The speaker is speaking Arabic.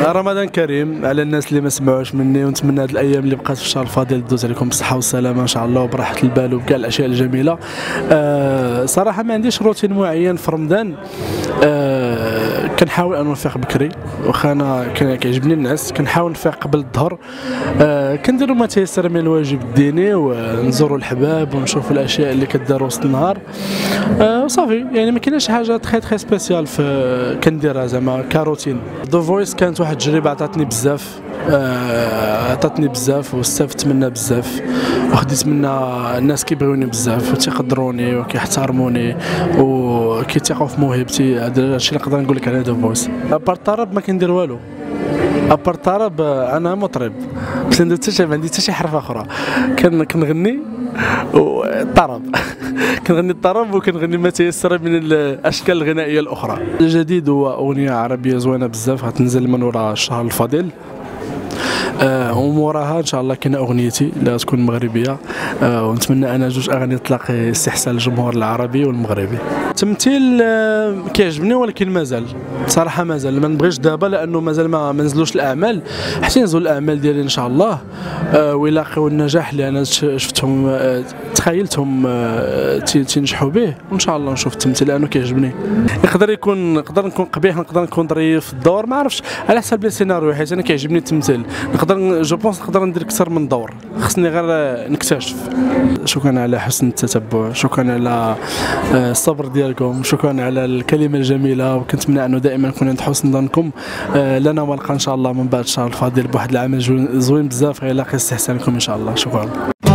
رمضان كريم على الناس اللي ما سمعوش مني، ونتمنى هذه الايام اللي بقات في الشهر الفضيل تدوز عليكم بالصحه والسلامه ان شاء الله وبراحه البال وبكاع الاشياء الجميله. صراحه ما عنديش روتين معين في رمضان. كنحاول ان نفيق بكري، واخا انا كيعجبني النعاس كنحاول نفيق قبل الظهر. كنديروا ما تيسر من الواجب الديني ونزوروا الحباب ونشوفوا الاشياء اللي كدار وسط النهار وصافي. يعني ما كايناش حاجه تخي سبيسيال في كنديرها زعما كروتين. ذا فويس كانت واحد التجربه عطاتني بزاف واستفدت منها بزاف، وخديت منها الناس كيبغيوني بزاف وتيقدروني وكيحترموني وكيثيقوا في موهبتي. هذا الشيء اللي نقدر نقول لك على ذا فويس. ابار الطرب ما كندير والو. ابار الطرب انا مطرب، ما عندي حتى شي حرفه اخرى. كنغني والطرب كنغني الطرب وكنغني ما تيسر من الاشكال الغنائيه الاخرى. الجديد هو اغنيه عربيه زوينه بزاف غتنزل من وراء الشهر الفضيل، وموراها ان شاء الله كاينه اغنيتي اللي غتكون مغربيه، ونتمنى انا جوج اغاني تلاقي استحسان الجمهور العربي والمغربي. التمثيل كيعجبني ولكن مازال بصراحه مازال ما نبغيش دابا، لانه مازال ما نزلوش الاعمال حتى ينزلوا الاعمال ديالي ان شاء الله ويلاقيو النجاح اللي انا شفتهم تخيلتهم تينجحوا به، وان شاء الله نشوف التمثيل لانه كيعجبني. نقدر نكون قبيح، نقدر نكون ظريف في الدور، ما عرفتش على حسب السيناريو، حيت انا كيعجبني التمثيل. نقدر ندير اكثر من دور، خصني غير نكتشف. شكرا على حسن التتبع، شكرا على الصبر ديالكم، شكرا على الكلمه الجميله، وكنتمنى انه دائما نكون عند حسن ظنكم لنا، ونلقى ان شاء الله من بعد الشهر الفضيل بواحد العمل زوين بزاف غيلاقي استحسانكم ان شاء الله. شكرا.